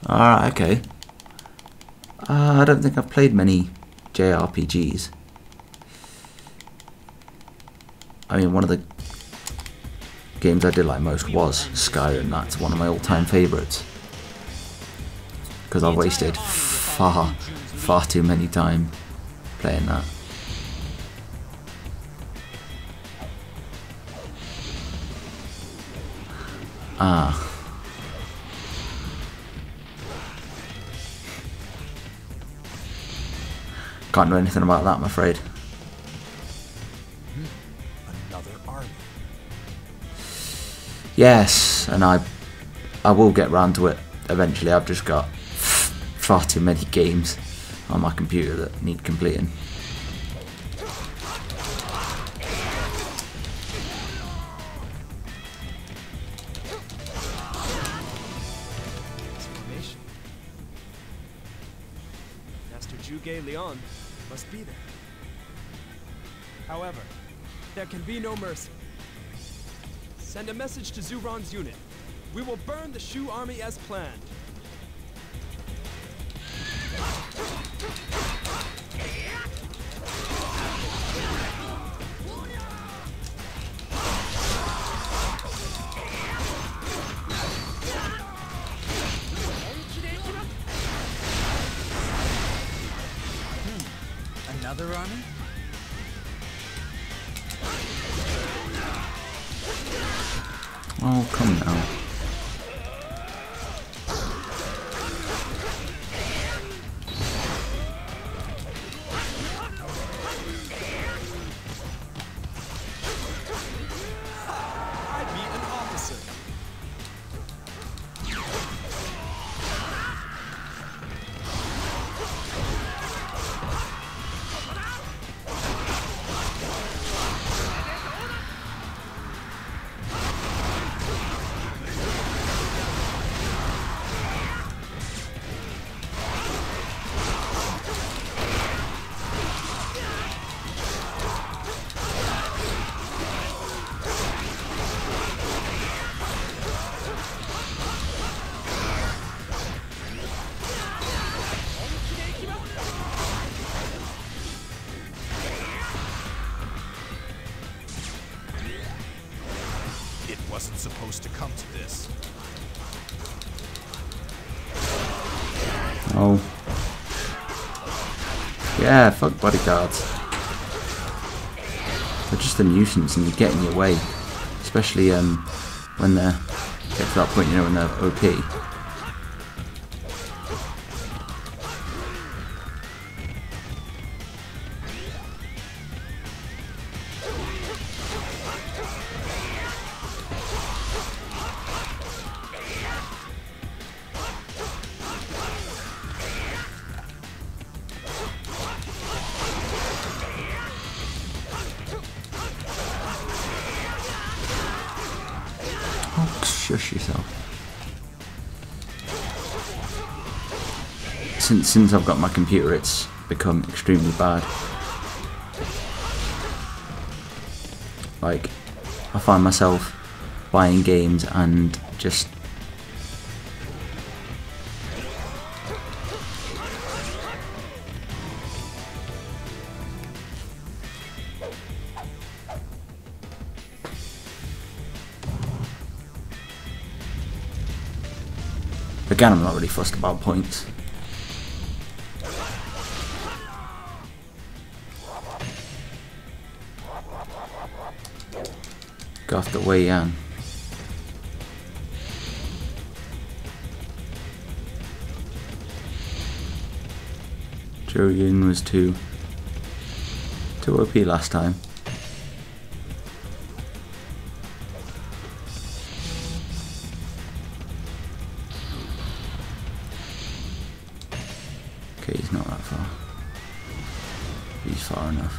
Alright, okay. I don't think I've played many JRPGs. I mean, one of the games I did like most was Skyrim. That's one of my all-time favourites. Because I've wasted far too many time playing that. Ah. Can't do anything about that, I'm afraid. Another army. Yes, and I will get round to it eventually. I've just got far too many games on my computer that need completing. Leon must be there. However, there can be no mercy. Send a message to Zuron's unit. We will burn the Shu army as planned. Another army? Oh, come now. I beat an officer. It wasn't supposed to come to this. Oh. Yeah, fuck bodyguards. They're just a nuisance and you get in your way. Especially when they get to that point, you know, when they're OP. Shush yourself. Since I've got my computer, it's become extremely bad. Like, I find myself buying games and just again, I'm not really fussed about points. Go off the way, Yan. Julian was too OP last time. Okay, he's not that far. He's far enough.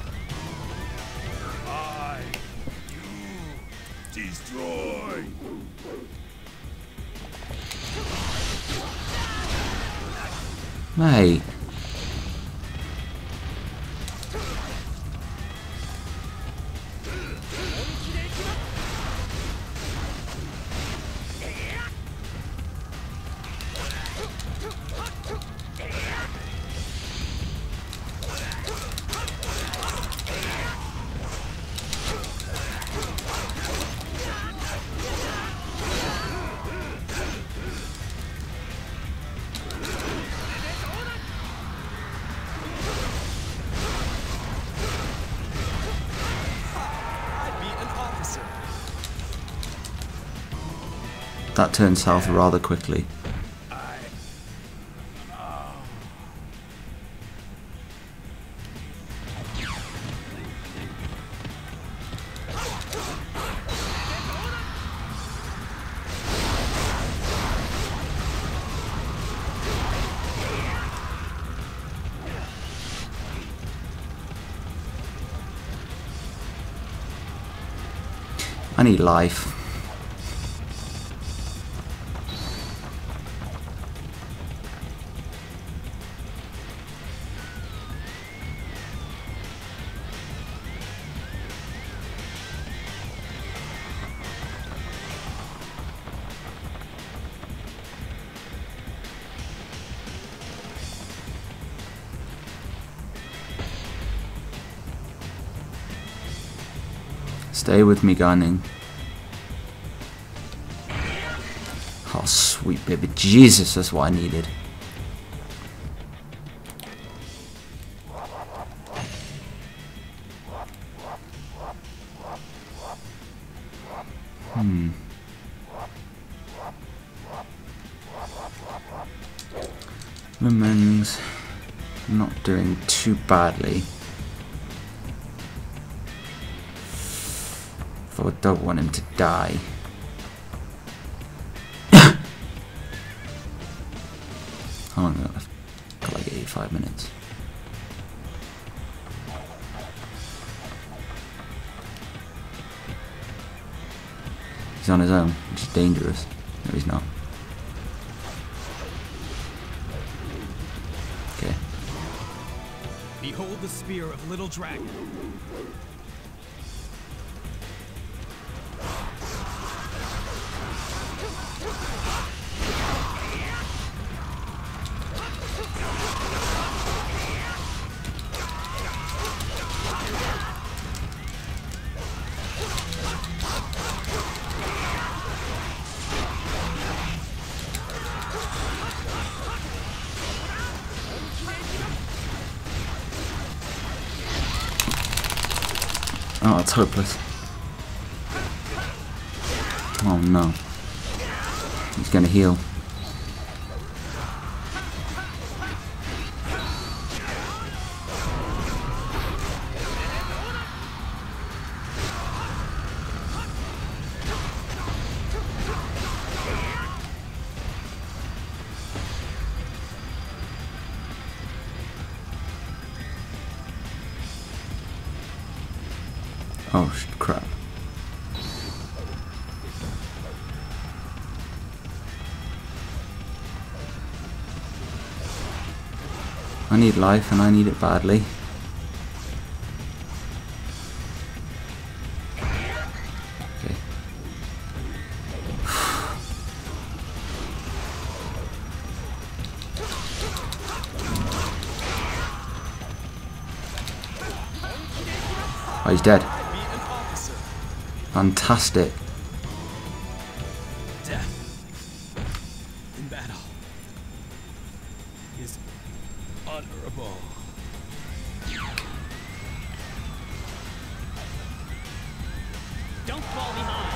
Destroy! Mate. that turned south rather quickly. I need life. Stay with me, Gunning. Oh, sweet baby Jesus, that's what I needed. Lemons not doing too badly. Though I don't want him to die. How long have I left? Got like 85 minutes. He's on his own, which is dangerous. No, he's not. Okay. Behold the spear of Little Dragon. Oh, it's hopeless. Oh no. He's gonna heal. Oh crap. I need life and I need it badly. Okay. Oh, he's dead. Fantastic. Death in battle is honorable. Don't fall behind.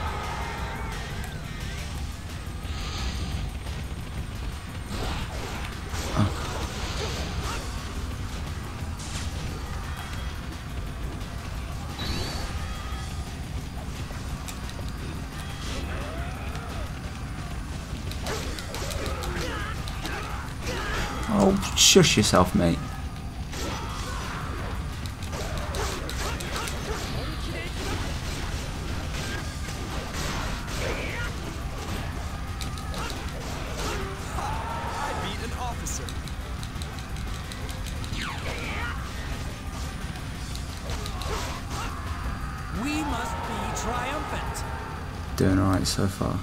Oh, shush yourself, mate. I beat an officer. We must be triumphant. Doing alright so far.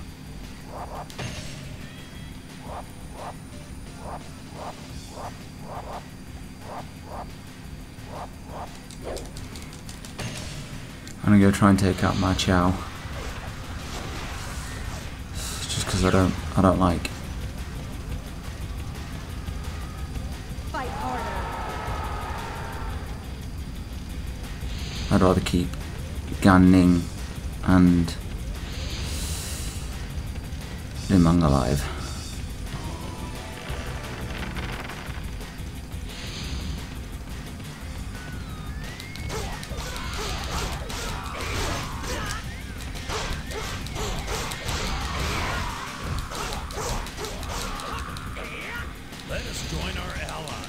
I'm gonna go try and take out my Chow. Just because I don't like. Fight harder. I'd rather keep Gan Ning and Limang alive. Let us join our ally.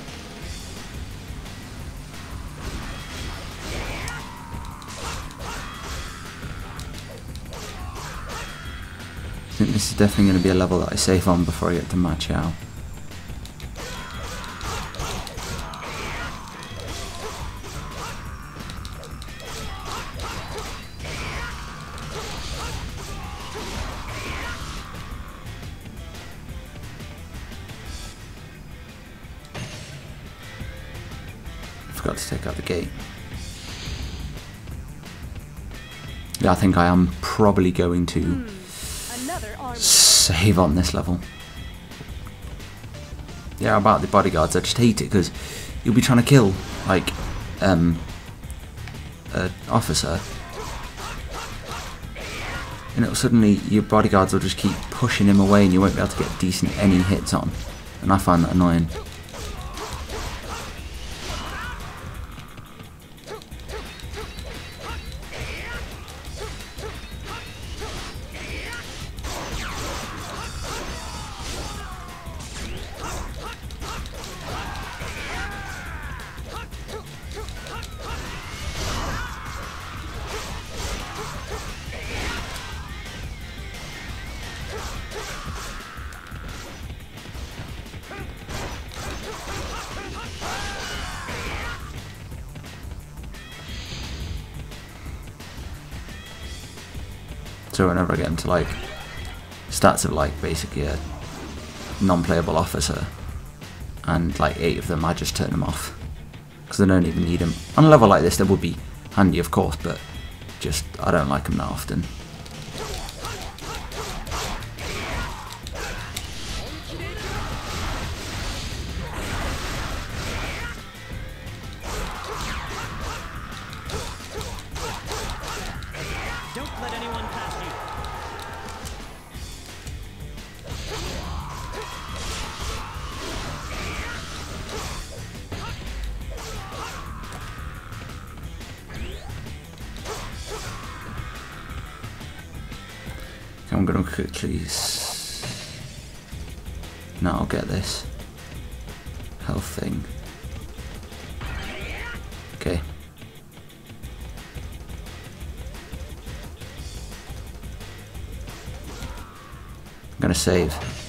I think this is definitely going to be a level that I save on before I get to match out. Forgot to take out the gate. Yeah, I think I am probably going to Another army. save on this level. Yeah, about the bodyguards, I just hate it because you'll be trying to kill like an officer, and it'll suddenly your bodyguards will just keep pushing him away, and you won't be able to get decent any hits on, and I find that annoying. So whenever I get into like stats of like basically a non-playable officer and like 8 of them, I just turn them off because I don't even need them. On a level like this they would be handy of course, but just I don't like them that often. Don't let anyone pass you. Okay, I'm gonna quickly. No, I'll get this health thing. Okay. I'm gonna save.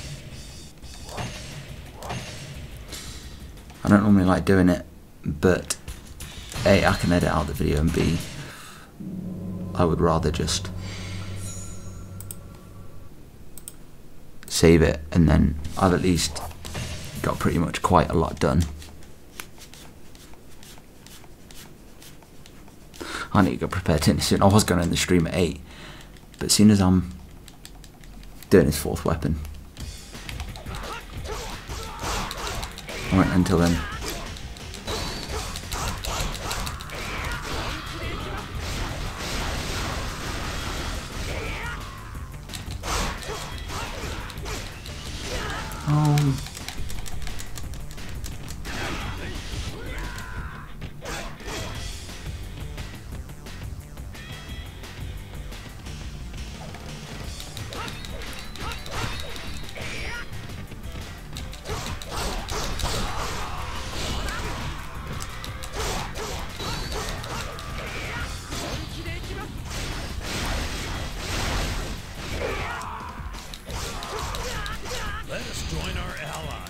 I don't normally like doing it, but A, I can edit out the video, and B, I would rather just save it, and then I've at least got pretty much quite a lot done. I need to go prepare to soon. I was going to end the stream at 8, but as soon as I'm doing his 4th weapon, I won't until then. Oh. Let us join our allies.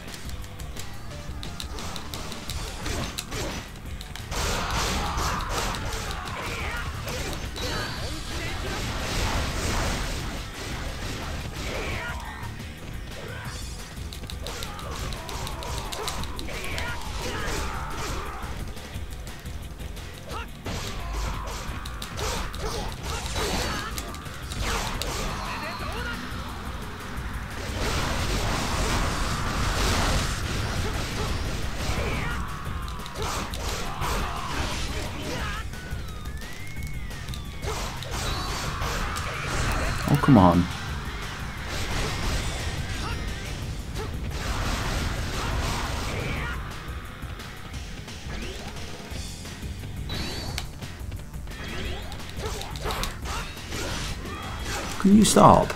Oh, come on. Can you stop?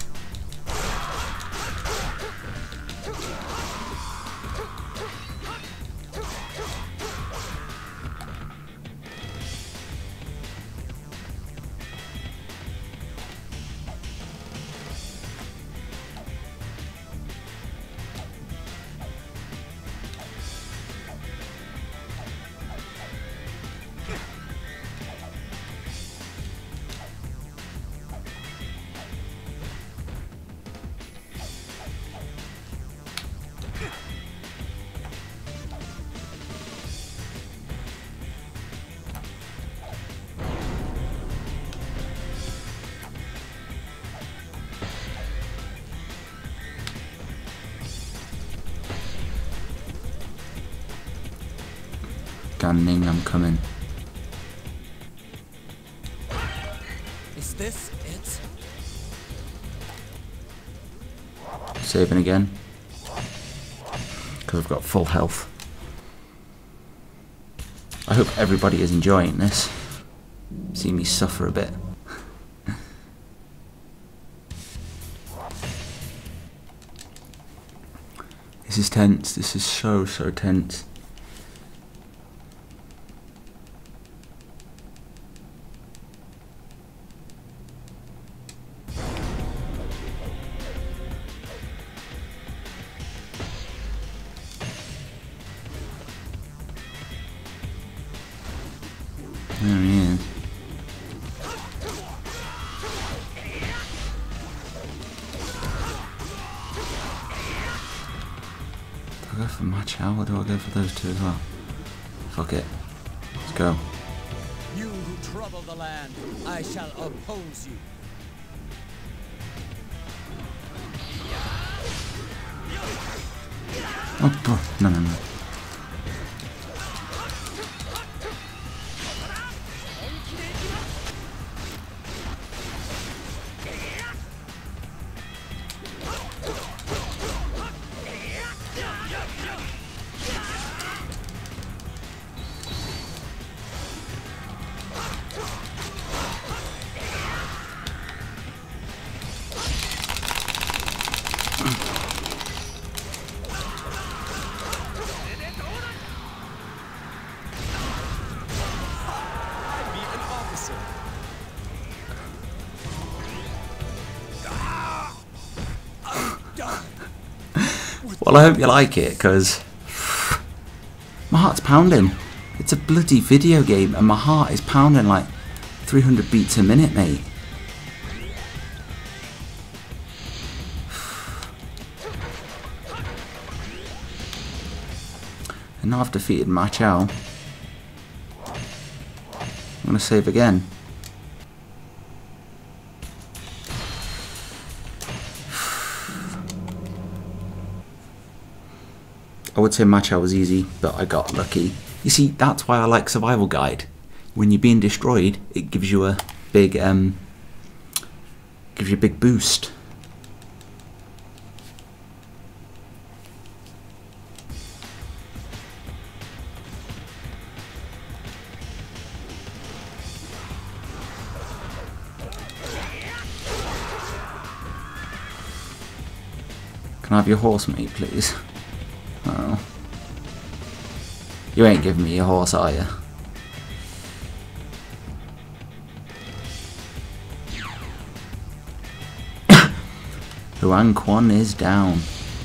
Gunning, I'm coming. Is this it? Saving again. Because I've got full health. I hope everybody is enjoying this. See me suffer a bit. This is tense. This is so tense. There he is. Do I go for Machao or do I go for those two as well? Fuck it. Let's go. You who trouble the land, I shall oppose you. Oh, bro. No. Well, I hope you like it, because my heart's pounding. It's a bloody video game, and my heart is pounding like 300 beats a minute, mate. And now I've defeated Machao. I'm going to save again. I would say Machao was easy, but I got lucky. You see, that's why I like Survival Guide. When you're being destroyed, it gives you a big boost. Can I have your horse, mate, please? Oh. You ain't giving me your horse, are you? Huang Quan is down.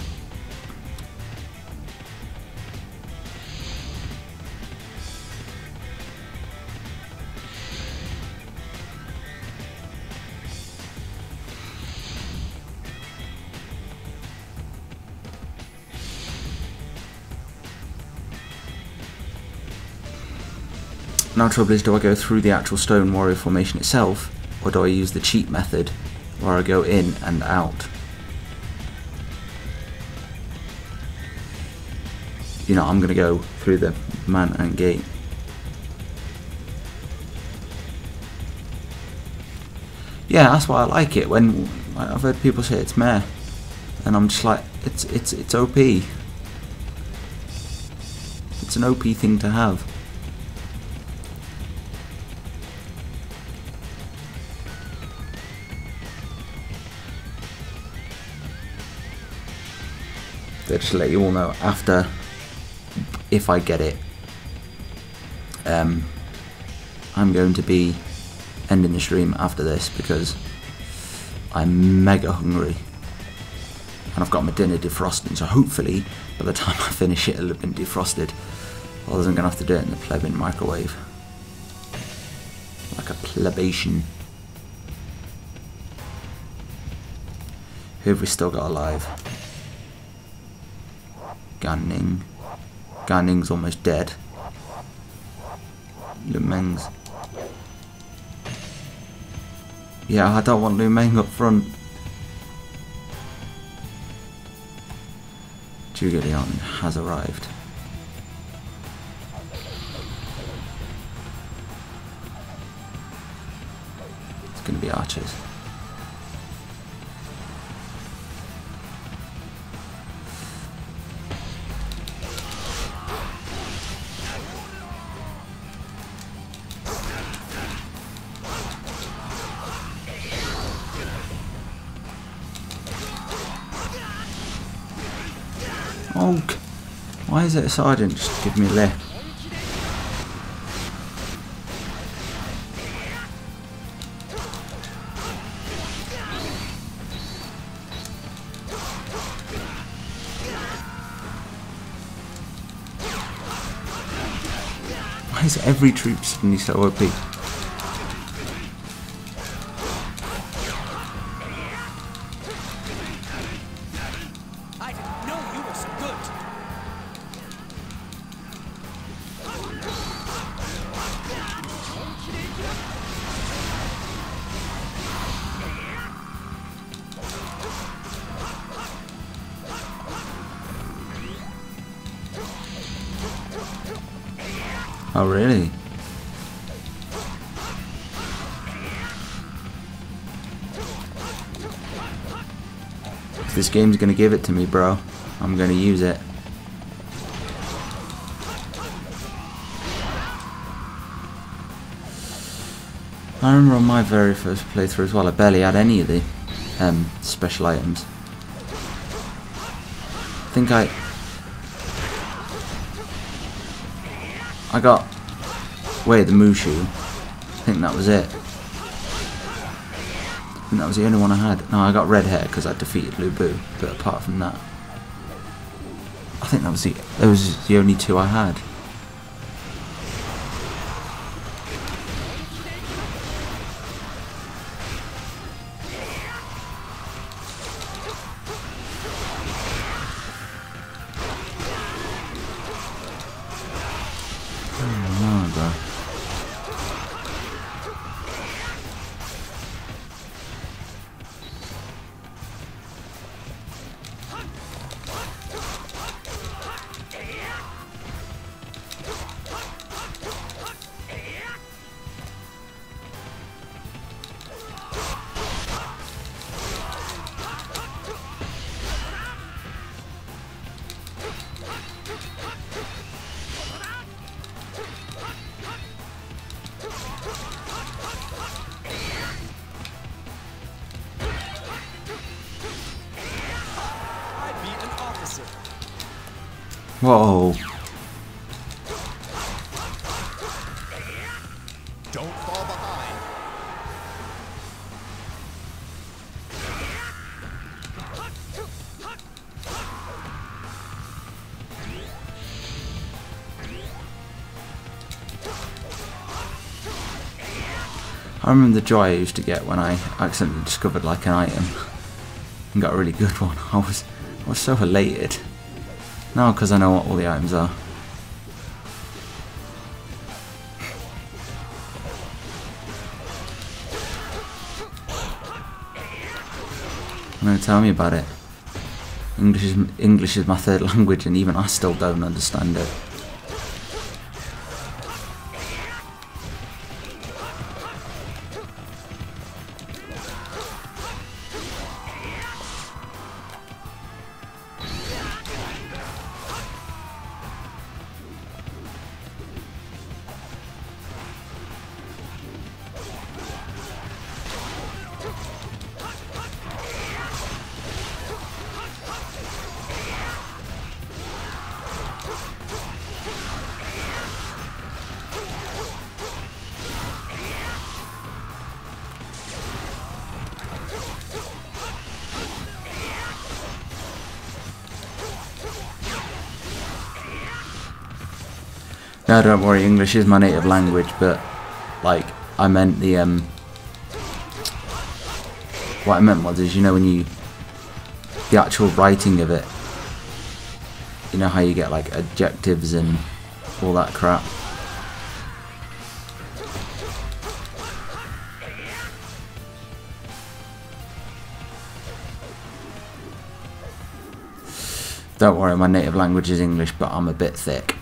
Now trouble is, do I go through the actual stone warrior formation itself, or do I use the cheat method where I go in and out? You know, I'm going to go through the man and gate. Yeah, that's why I like it. When I've heard people say it's meh, and I'm just like, it's OP. It's an OP thing to have. They just let you all know after, if I get it. I'm going to be ending the stream after this because I'm mega hungry and I've got my dinner defrosting, so hopefully by the time I finish it it'll have been defrosted. Otherwise I'm going to have to do it in the plebeian microwave like a plebeian. Who have we still got alive? Gan Ning. Gan Ning's almost dead. Lu Meng's. Yeah, I don't want Lu Meng up front. Zhuge Liang has arrived. It's going to be archers. Oh, why is it a sergeant just give me a left? Why is every troop suddenly so OP? Oh really? If this game's gonna give it to me, bro, I'm gonna use it. I remember on my very first playthrough as well, I barely had any of the special items. I think I got the Mushu. I think that was it. I think that was the only one I had. No, I got red hair because I defeated Lu Bu, but apart from that, I think those was the only two I had. Whoa. Don't fall behind. I remember the joy I used to get when I accidentally discovered like an item and got a really good one. I was so elated. Now because I know what all the items are. No, tell me about it. English is my third language and even I still don't understand it. No, don't worry, English is my native language, but like I meant the what I meant was is, you know, when you the actual writing of it, you know how you get like adjectives and all that crap. Don't worry, my native language is English, but I'm a bit thick.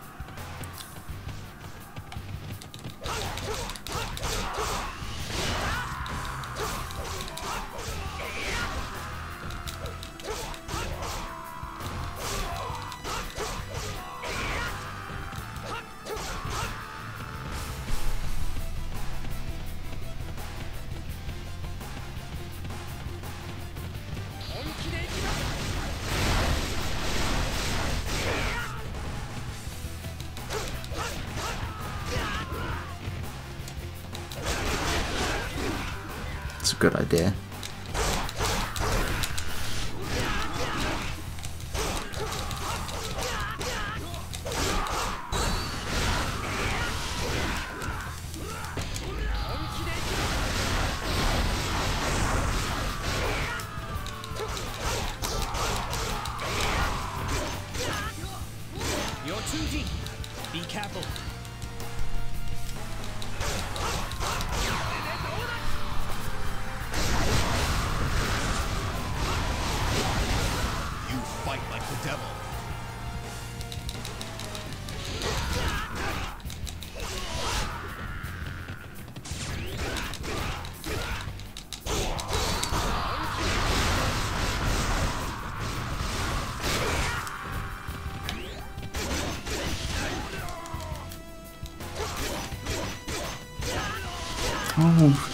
It's a good idea. You're too deep. Be careful. You fight like the devil. Oh.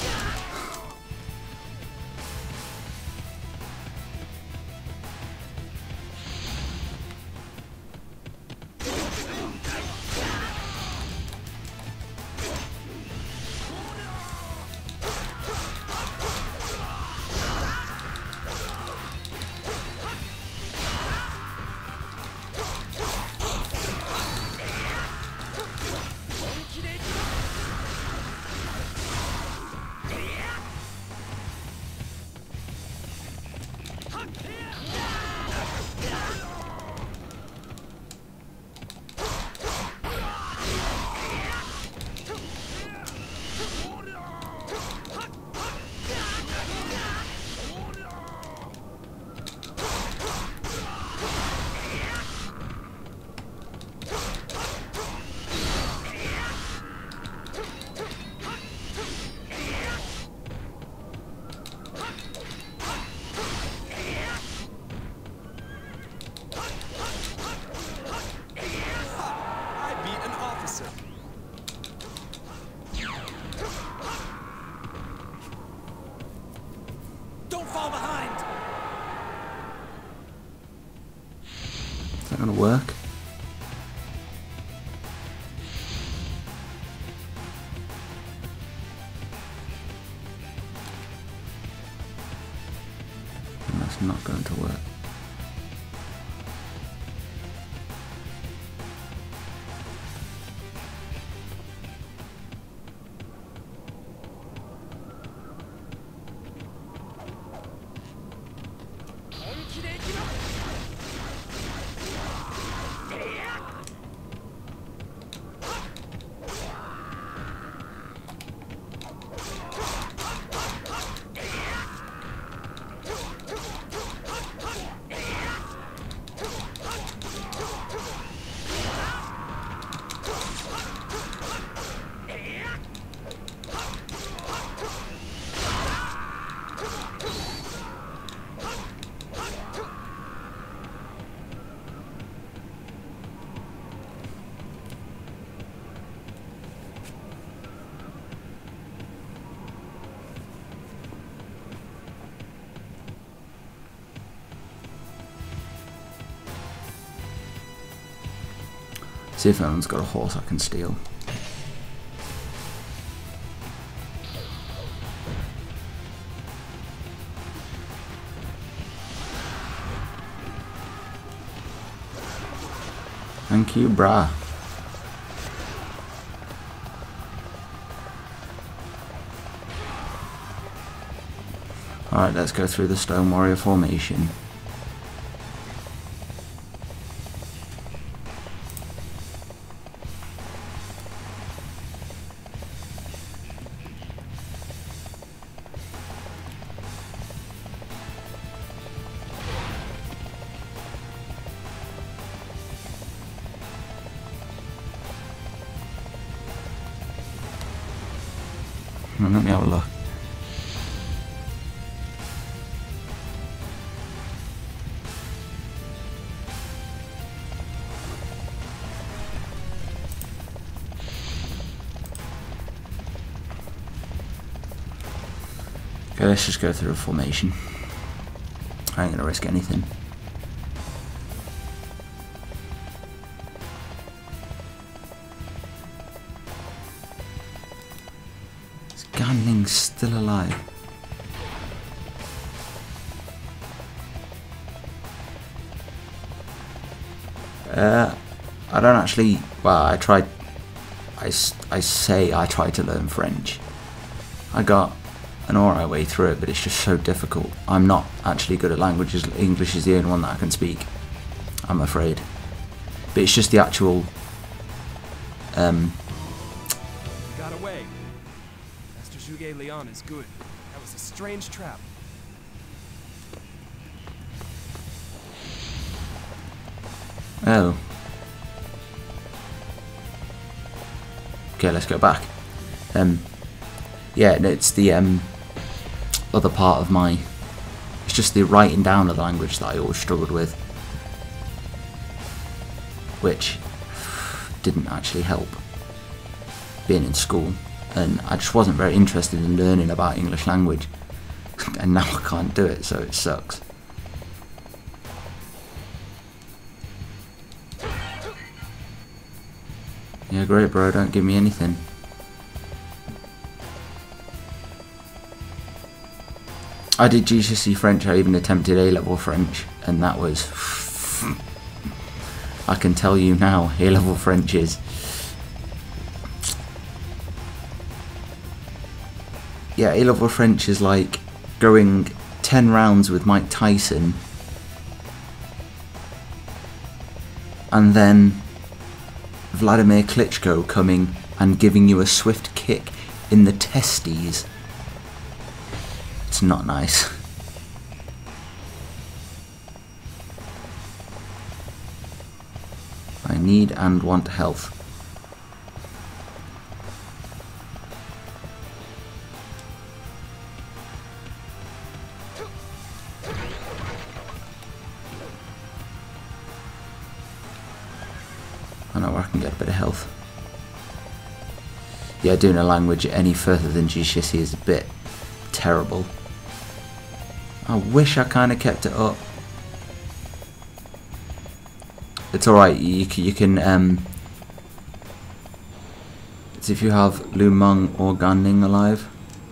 I beat an officer. Don't fall behind. Is that gonna work? And that's not going to work. See if anyone's got a horse I can steal. Thank you, brah. Alright, let's go through the Stone Warrior formation. Let me have a look. Okay, let's just go through a formation. I ain't gonna risk anything. Is Ganling's still alive? I don't actually. Well, I tried. I say I tried to learn French. I got an alright way through it, but it's just so difficult. I'm not actually good at languages. English is the only one that I can speak, I'm afraid. But it's just the actual. You got away. Master Zhuge Liang is good. That was a strange trap. Oh. Okay, let's go back. Yeah, it's the other part of my. It's just the writing down of the language that I always struggled with, which didn't actually help being in school, and I just wasn't very interested in learning about English language, and now I can't do it, so it sucks. Yeah, great, bro. Don't give me anything. I did GCSE French. I even attempted A-level French, and that was. I can tell you now, A-level French is. Yeah, A-level French is like going 10 rounds with Mike Tyson, and then Vladimir Klitschko coming and giving you a swift kick in the testes. It's not nice. I need and want health. I know where I can get a bit of health. Yeah, doing a language any further than GCSE is a bit terrible. I wish I kind of kept it up. It's alright, you can it's if you have Lu Meng or Gan Ning alive.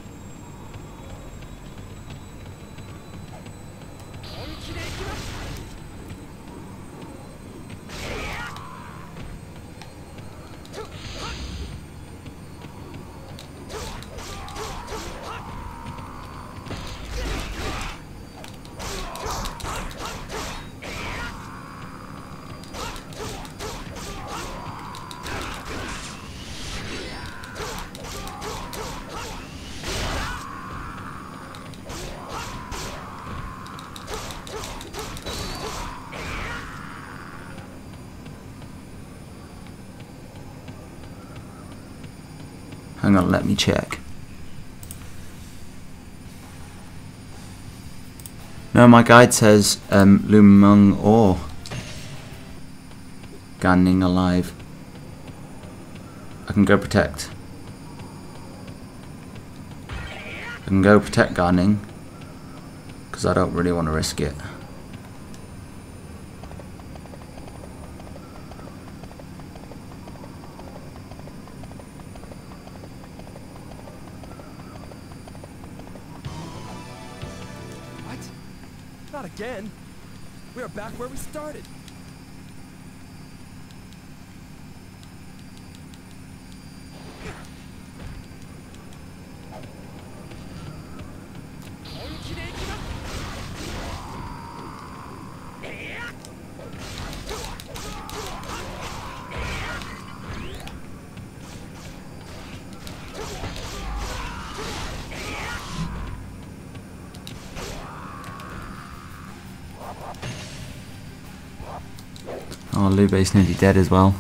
Hang on, let me check. No, my guide says Lu Meng or Gan Ning alive. I can go protect. I can go protect Gan Ning because I don't really want to risk it. Not again. We are back where we started. Oh, Lube's nearly dead as well.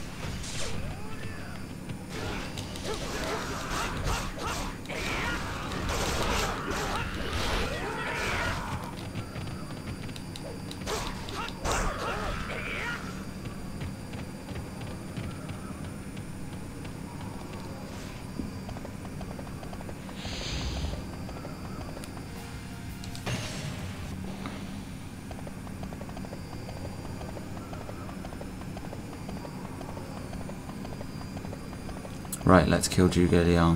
Right, let's kill Zhuge Liang.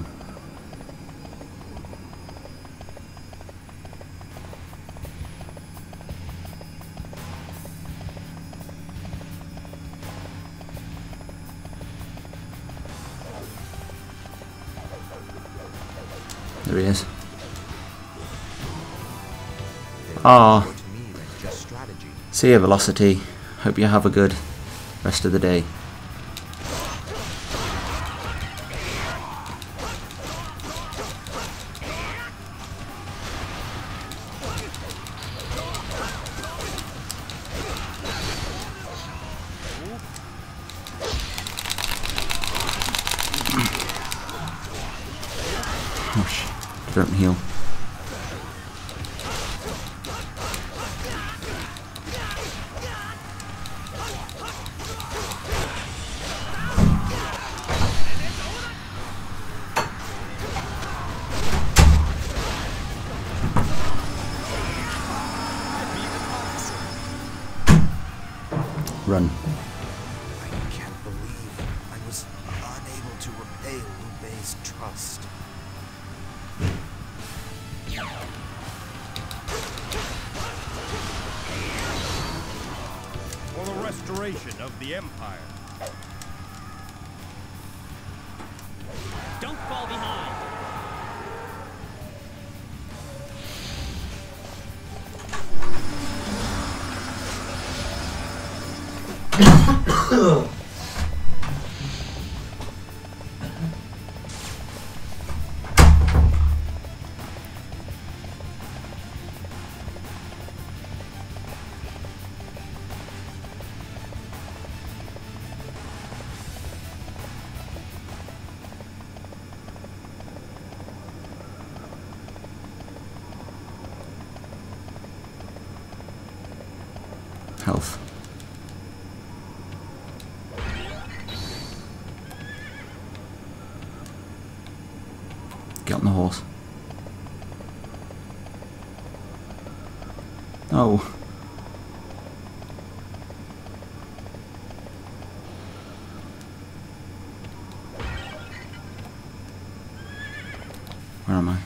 There he is. Ah, see you, Velocity. Hope you have a good rest of the day. Oh shit, don't heal. Run. I can't believe I was unable to repay Liu Bei's trust. For the restoration of the Empire. Don't fall behind. Health. Get on the horse. Oh. Where am I?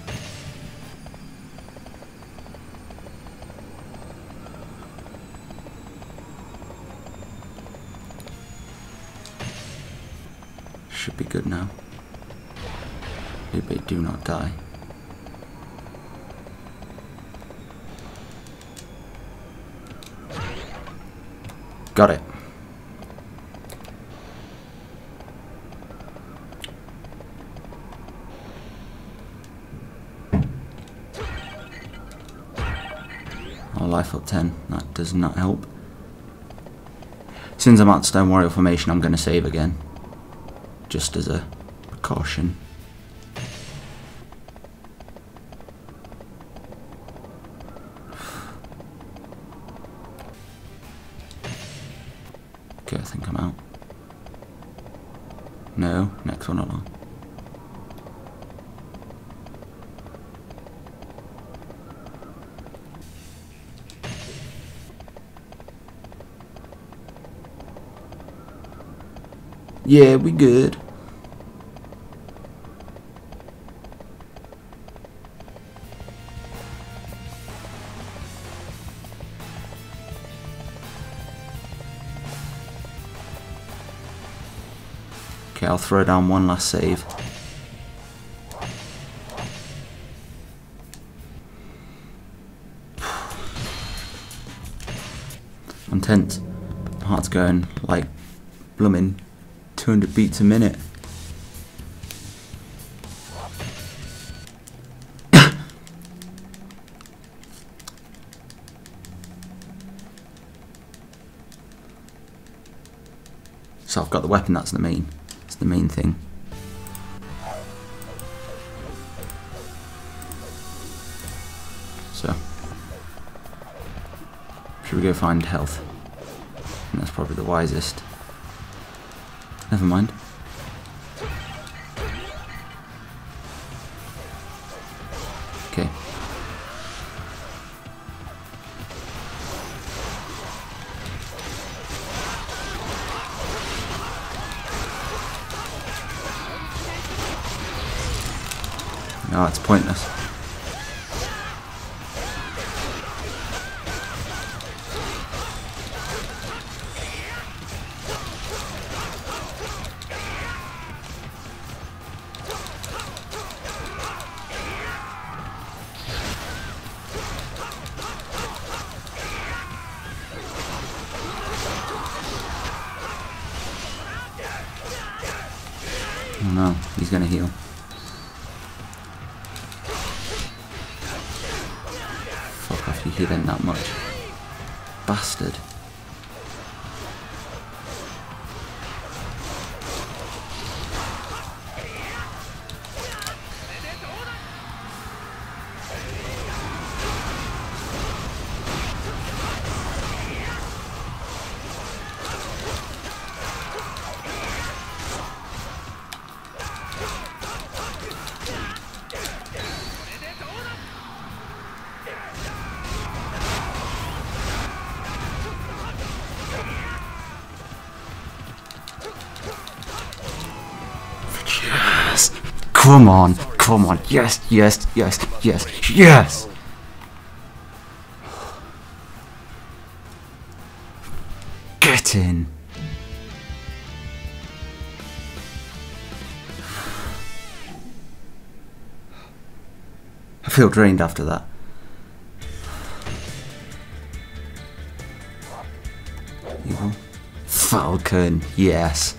Should be good now. Liu Bei, do not die. Got it. Oh, life up 10. That does not help. Since I'm at Stone Warrior formation, I'm going to save again. Just as a precaution. Okay, I think I'm out. No, next one along. Yeah, we good. Okay, I'll throw down one last save. I'm tense. My heart's going like blooming 200 beats a minute. So I've got the weapon, that's the main thing. So should we go find health? And that's probably the wisest. Never mind. Okay. No, it's pointless. Oh no, he's gonna heal. Fuck off, you healing that much. Bastard. Yes! Come on! Come on! Yes! Yes! Yes! Yes! Yes! Get in! I feel drained after that. Evil. Falcon, yes.